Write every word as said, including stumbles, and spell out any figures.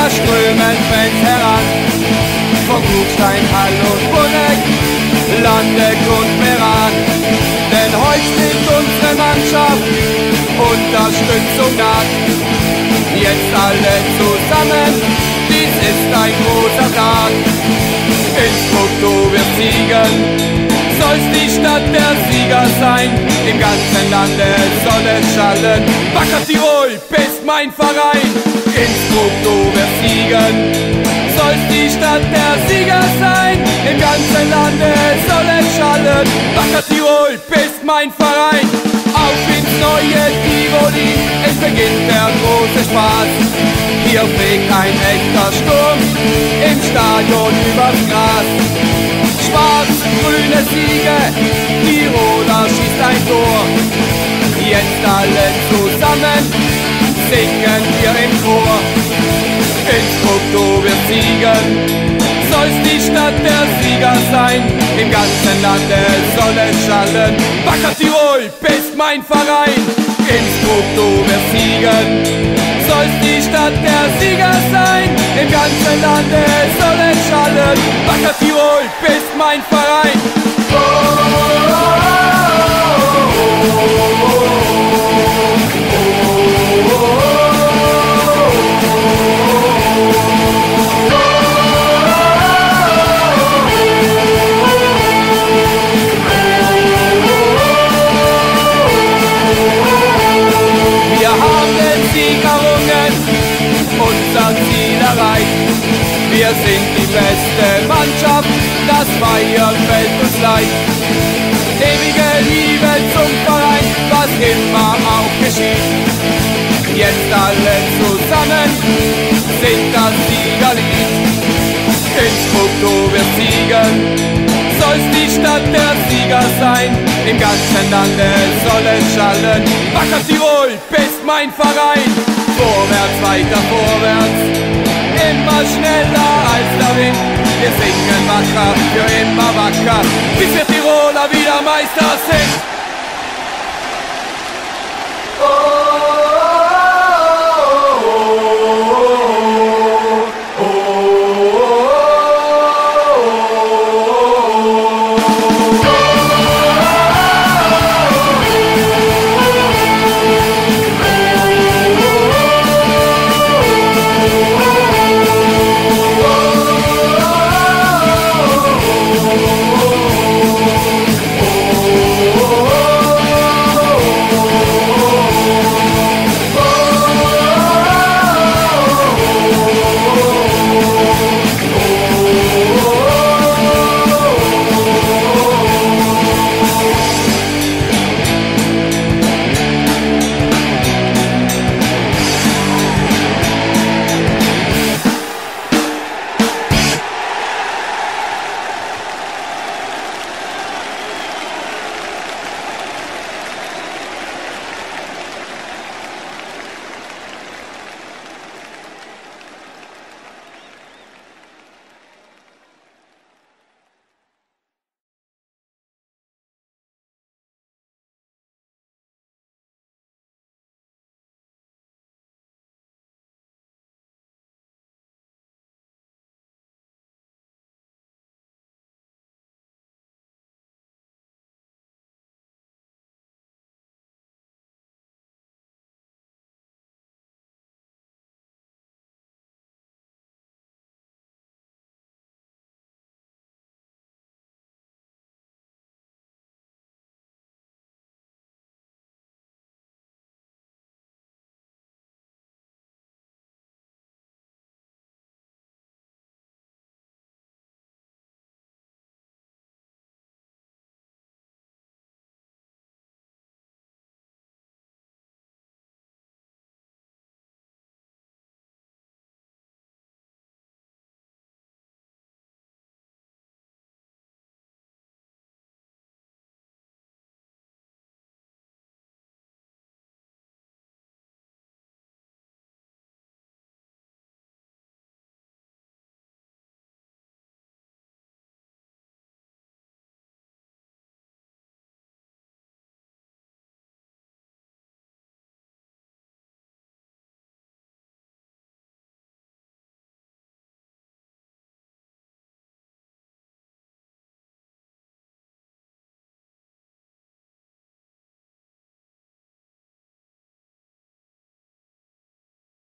da strömen Fans heran. Von Kufstein, Hall und Bunneck, Landeck und Meran. Denn heute steht unsere Mannschaft Unterstützung naht. Jetzt alle zusammen, dies ist ein großer Tag. Innsbruck, du wirst siegen, sollst die Stadt der Sieger sein. Im ganzen Lande soll es schallen, Wacker Tirol, bist mein Verein. Innsbruck, du wirst siegen, sollst die Stadt der Sieger sein. Im ganzen Lande soll es schallen, Wacker Tirol, bist mein Verein. Auf ins neue Tivoli, es beginnt der große Spaß. Hier fegt ein echter Sturm im Stadion übers Gras. Schwarz-grüne Siege, Tiroler schießt ein Tor. Jetzt alle zusammen singen wir im Chor. Innsbruck, du wirst siegen, sollst die Stadt der Sieger sein. Im ganzen Lande soll es schallen, Wacker Tirol, bist mein Verein. Innsbruck, du wirst siegen, sollst die Stadt der Sieger sein. Im ganzen Lande soll es schallen, Wacker Tirol, bist mein Verein. Oh, oh, oh, oh, oh, oh. Wir sind die beste Mannschaft, das Feiern fällt uns leicht. Ewige Liebe zum Verein, was immer auch geschieht. Jetzt alle zusammen singt das Siegerlied. Innsbruck, du wirst siegen, sollst die Stadt der Sieger sein. Im ganzen Lande soll es schallen, Wacker Tirol, bist mein Verein. Vorwärts, weiter vorwärts, immer schneller als der Wind. Wir singen wacker, für immer wacker,